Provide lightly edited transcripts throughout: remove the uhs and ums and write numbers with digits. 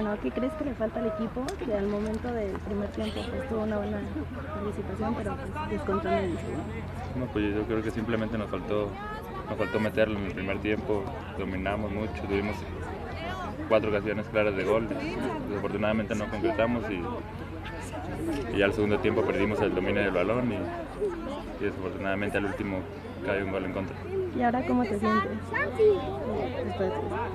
¿no? ¿Qué crees que le falta al equipo? Que al momento del primer tiempo pues tuvo una buena participación, pero pues descontó en el segundo. No, pues yo creo que simplemente nos faltó meterlo en el primer tiempo, dominamos mucho, tuvimos 4 ocasiones claras de gol, desafortunadamente no concretamos y al segundo tiempo perdimos el dominio del balón y desafortunadamente al último cae un gol en contra. ¿Y ahora cómo te sientes? Después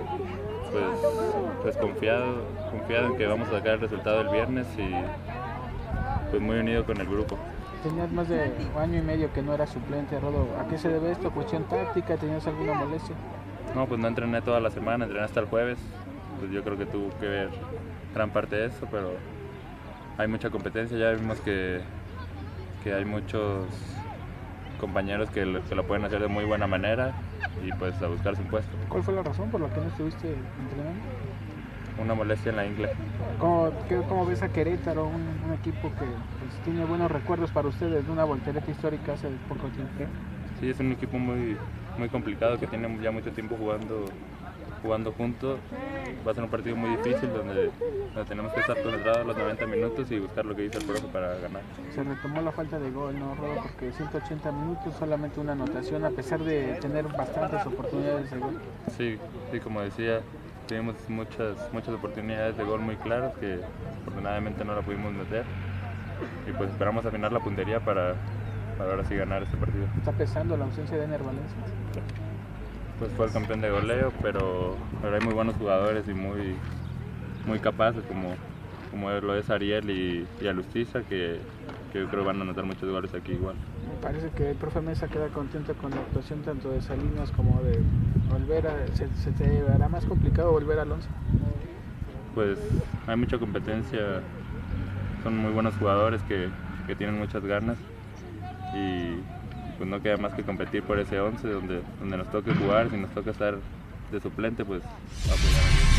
Pues confiado en que vamos a sacar el resultado el viernes y pues muy unido con el grupo. Tenías más de un año y medio que no era suplente, Rodo. ¿A qué se debe esto? ¿Cuestión táctica? ¿Tenías alguna molestia? No, pues no entrené toda la semana, entrené hasta el jueves. Pues yo creo que tuvo que ver gran parte de eso, pero hay mucha competencia. Ya vimos que hay muchos compañeros que lo pueden hacer de muy buena manera y pues a buscar su puesto. ¿Cuál fue la razón por la que no estuviste entrenando? Una molestia en la ingle. ¿Cómo ves a Querétaro, un equipo que pues, tiene buenos recuerdos para ustedes de una voltereta histórica hace poco tiempo? Sí, es un equipo muy complicado que tiene ya mucho tiempo jugando juntos. Va a ser un partido muy difícil donde tenemos que estar concentrados los 90 minutos y buscar lo que dice el profe para ganar. Se retomó la falta de gol, ¿no, Rodo? Porque 180 minutos, solamente una anotación, a pesar de tener bastantes oportunidades de gol. Sí, como decía, tuvimos muchas oportunidades de gol muy claras que afortunadamente no la pudimos meter y pues esperamos afinar la puntería para ahora sí ganar este partido. ¿Está pesando la ausencia de Ener Valencia? Pues fue el campeón de goleo, pero hay muy buenos jugadores y muy capaces como lo es Ariel y Alustiza, que yo creo van a anotar muchos goles aquí igual. Me parece que el profe Mesa queda contento con la actuación tanto de Salinas como de Olvera. ¿Se te hará más complicado volver al 11? Pues hay mucha competencia, son muy buenos jugadores que tienen muchas ganas y pues no queda más que competir por ese 11 donde nos toque jugar. Si nos toca estar de suplente, pues apoyar.